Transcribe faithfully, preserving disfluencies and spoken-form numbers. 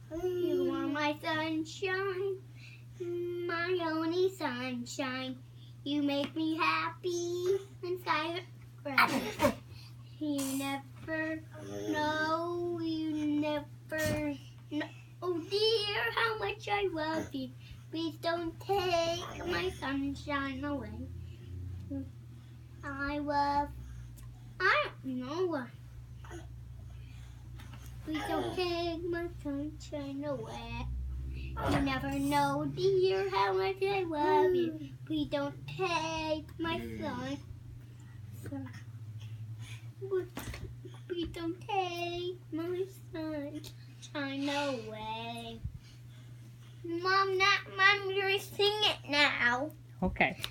You are my sunshine, my only sunshine. You make me happy inside bright. You never know, you never know. Oh dear, how much I love you. Please don't take my sunshine away. I love, I don't know. Please don't take my sunshine away. You never know, dear, how much I love you. Please don't take my sun. Please don't take my sunshine away. Mom, not Mom, you're sing it now. Okay.